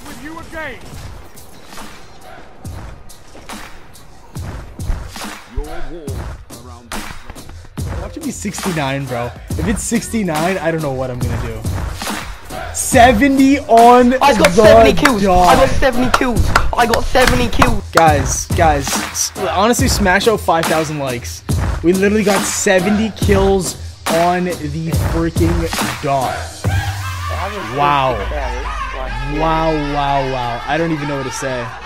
with you again. Your wall around this place. Watch it be 69, bro. If it's 69, I don't know what I'm gonna do. 70 on I got the 70 kills. dot. I got 70 kills. I got 70 kills. Guys, honestly, smash out 5,000 likes. We literally got 70 kills on the freaking dot. Wow. Wow. I don't even know what to say.